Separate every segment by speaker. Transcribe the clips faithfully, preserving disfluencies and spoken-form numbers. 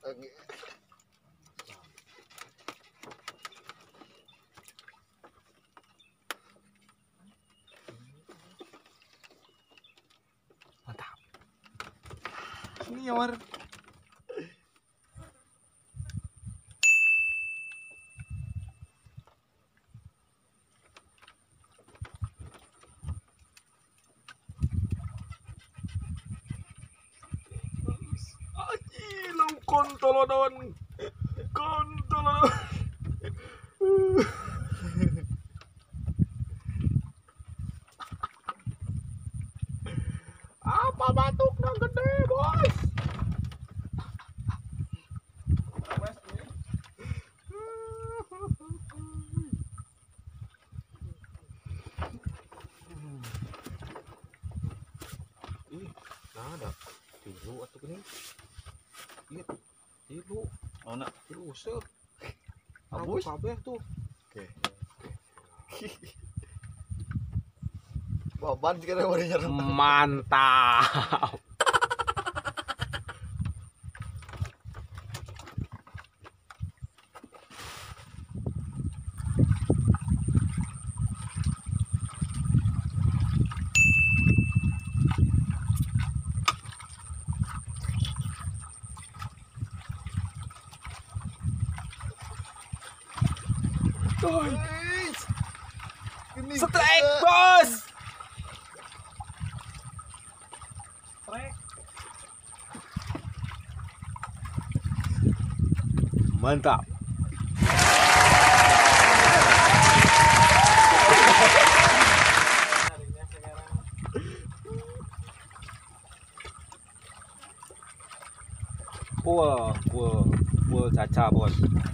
Speaker 1: Mantap. Ini nyawar. Kontolodon, kontolodon. Apa batuk yang gede, bos? Ih, nah ada tilu atau gini? Iya, tilu. Oh, nak tilu usep. Abus kabeh tuh. Oke. Baban sih kada warnanya. Mantap. Strike, bos. Strike. Mantap. Wah, wah, wah caca, bos.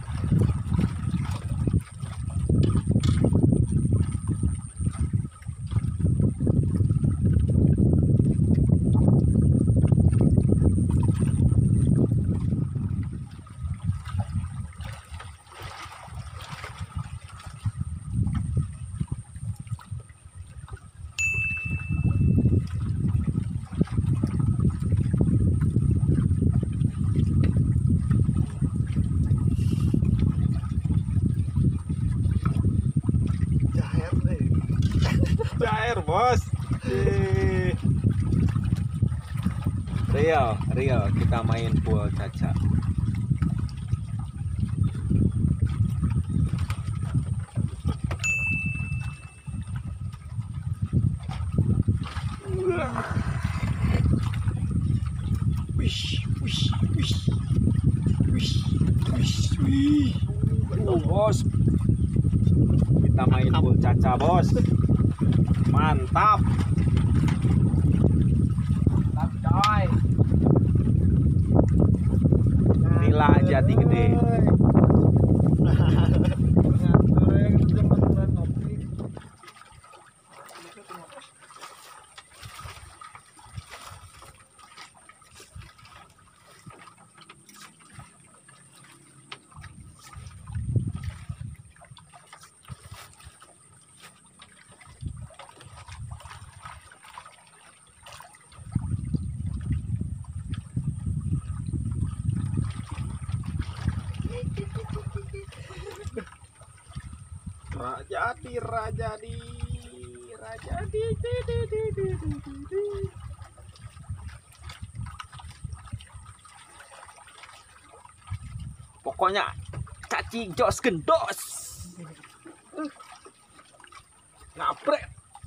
Speaker 1: Cair, bos. Real, real kita main pool caca. Wish, wish, wish, wish, wish, wish. Oh, bos. Kita main pool caca, bos. Mantap. Mantap, coy. Nila Jatigede. Raja di raja di raja di di di di di di di. Pokoknya cacing jos gendos. Ngapret.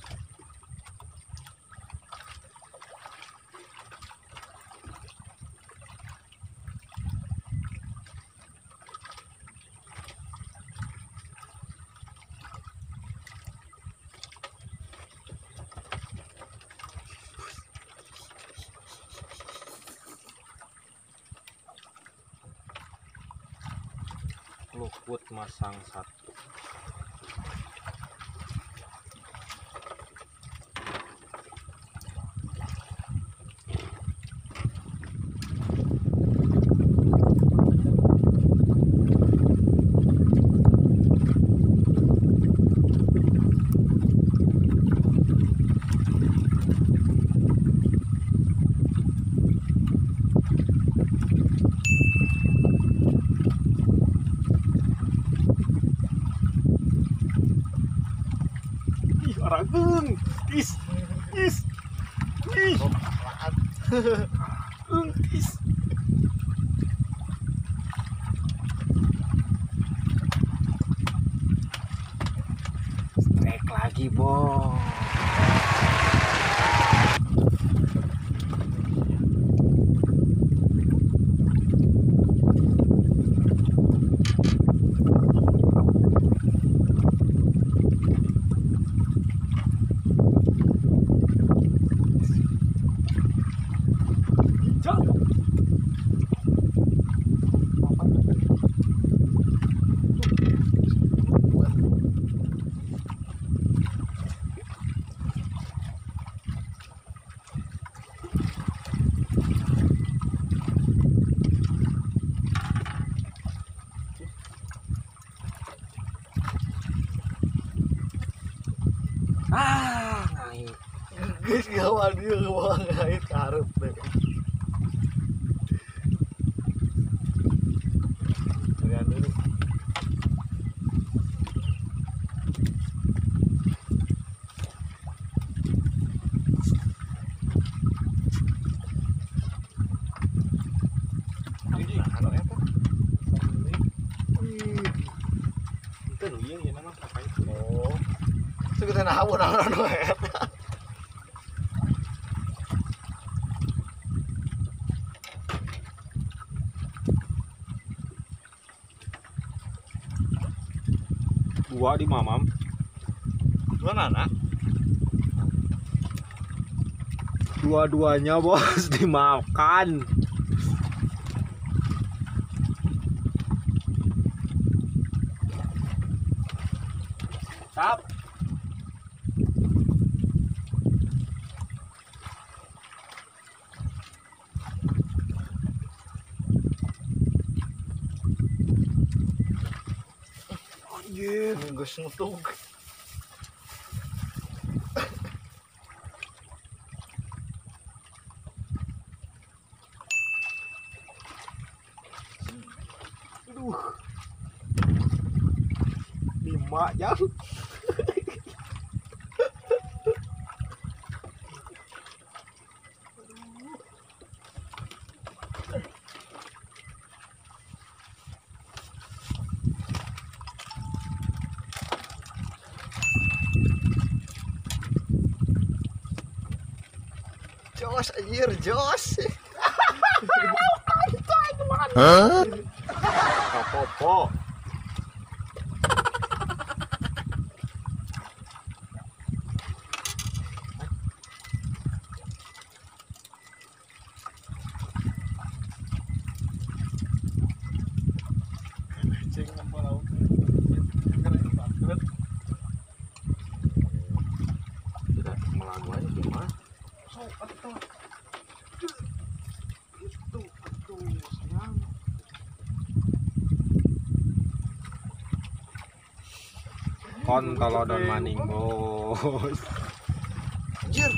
Speaker 1: Luput masang satu.
Speaker 2: Untis. Strike lagi, Bos. Ah, naik.
Speaker 1: Guys, kawan dia kawan naik karep deh. Lihat dulu. Ini anu eta. Wih. Itu nu ieu ya nama pakai. Oh. Sekitar naon anu eta.
Speaker 2: Dua di mamam.
Speaker 1: Dua anak.
Speaker 2: Dua-duanya, Bos, dimakan. Tap.
Speaker 1: Anjir, geus nutug.
Speaker 2: Aduh. Lima jam.
Speaker 1: Jos anjir, jos.
Speaker 2: Hah? Apa-apa.
Speaker 1: Tidak melagu aja gimana?
Speaker 2: Kontolodon maning, Bos.
Speaker 1: Anjir.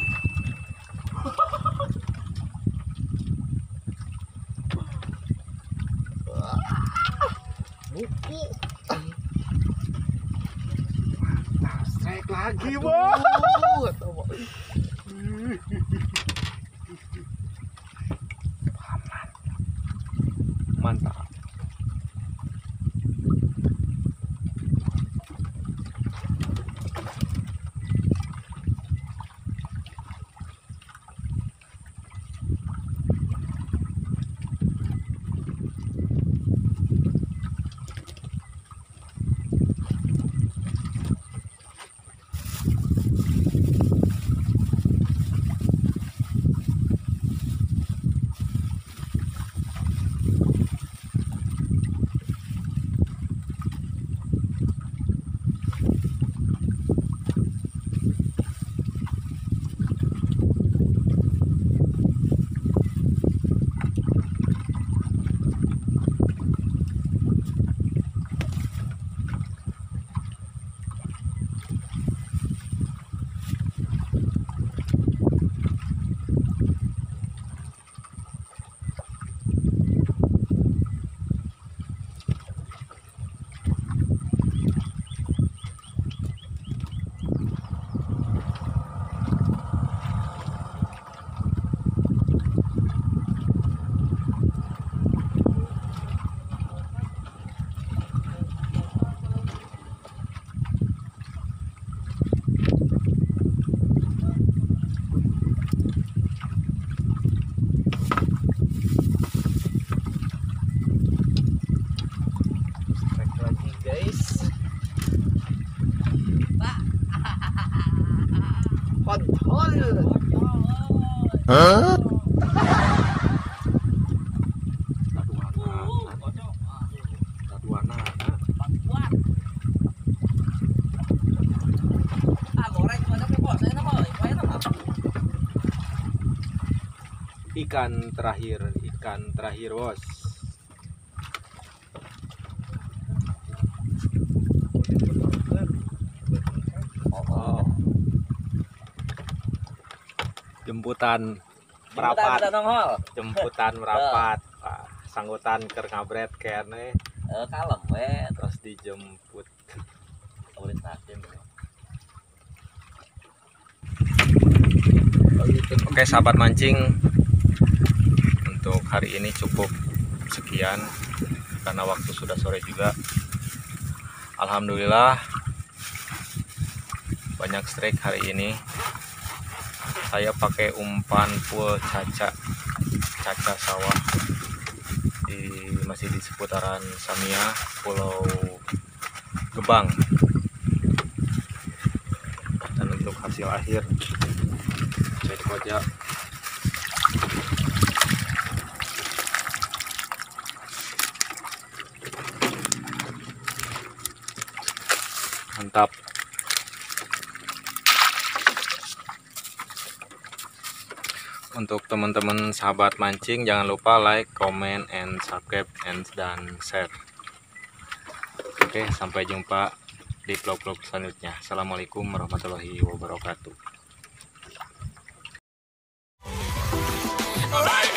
Speaker 1: Buku.
Speaker 2: Nah, strike lagi, Bos. Mantap. Huh? Ikan terakhir, ikan terakhir bos. Oh. Jemputan merapat, jemputan merapat, Pak. Sanggutan ker ngabret kene.
Speaker 3: Eh kalem we
Speaker 2: Terus dijemput.
Speaker 3: tulis nasim.
Speaker 2: Oke sahabat mancing, untuk hari ini cukup sekian karena waktu sudah sore juga. Alhamdulillah banyak strike hari ini. Saya pakai umpan full caca caca sawah di masih di seputaran Samiah, Pulau Gebang. Dan untuk hasil akhir cek aja. Mantap. Untuk teman-teman sahabat mancing, jangan lupa like, comment, and subscribe, and dan share. Oke, sampai jumpa di vlog-vlog selanjutnya. Assalamualaikum warahmatullahi wabarakatuh.